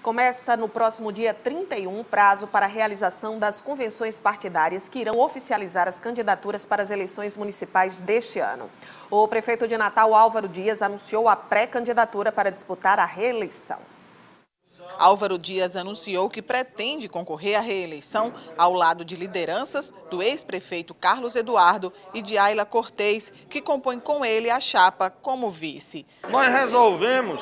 Começa no próximo dia 31 o prazo para a realização das convenções partidárias que irão oficializar as candidaturas para as eleições municipais deste ano. O prefeito de Natal, Álvaro Dias, anunciou a pré-candidatura para disputar a reeleição. Álvaro Dias anunciou que pretende concorrer à reeleição ao lado de lideranças do ex-prefeito Carlos Eduardo e de Ayla Cortez, que compõem com ele a chapa como vice. Nós resolvemos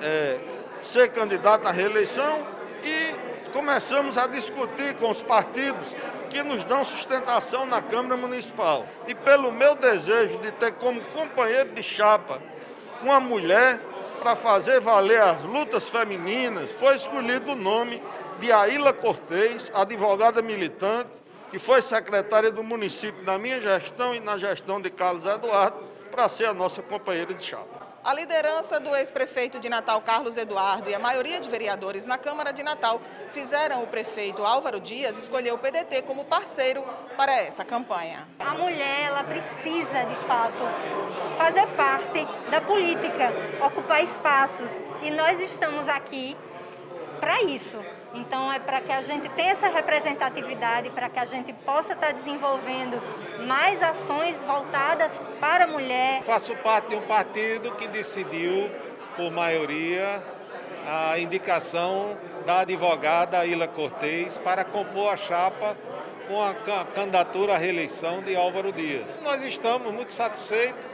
ser candidato à reeleição e começamos a discutir com os partidos que nos dão sustentação na Câmara Municipal. E pelo meu desejo de ter como companheiro de chapa uma mulher para fazer valer as lutas femininas, foi escolhido o nome de Ayla Cortez, advogada militante, que foi secretária do município na minha gestão e na gestão de Carlos Eduardo, para ser a nossa companheira de chapa. A liderança do ex-prefeito de Natal, Carlos Eduardo, e a maioria de vereadores na Câmara de Natal fizeram o prefeito Álvaro Dias escolher o PDT como parceiro para essa campanha. A mulher, ela precisa, de fato, fazer parte da política, ocupar espaços, e nós estamos aqui para isso. Então é para que a gente tenha essa representatividade, para que a gente possa estar desenvolvendo mais ações voltadas para a mulher. Faço parte de um partido que decidiu, por maioria, a indicação da advogada Ayla Cortez para compor a chapa com a candidatura à reeleição de Álvaro Dias. Nós estamos muito satisfeitos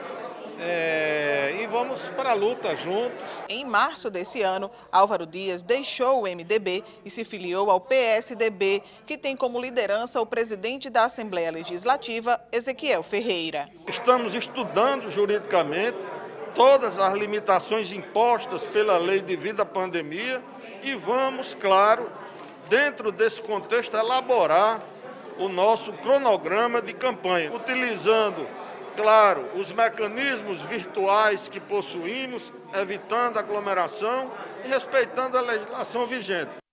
e vamos para a luta juntos. Em março desse ano, Álvaro Dias deixou o MDB e se filiou ao PSDB, que tem como liderança o presidente da Assembleia Legislativa, Ezequiel Ferreira. Estamos estudando juridicamente todas as limitações impostas pela lei devido à pandemia e vamos, claro, dentro desse contexto, elaborar o nosso cronograma de campanha, utilizando, claro, os mecanismos virtuais que possuímos, evitando aglomeração e respeitando a legislação vigente.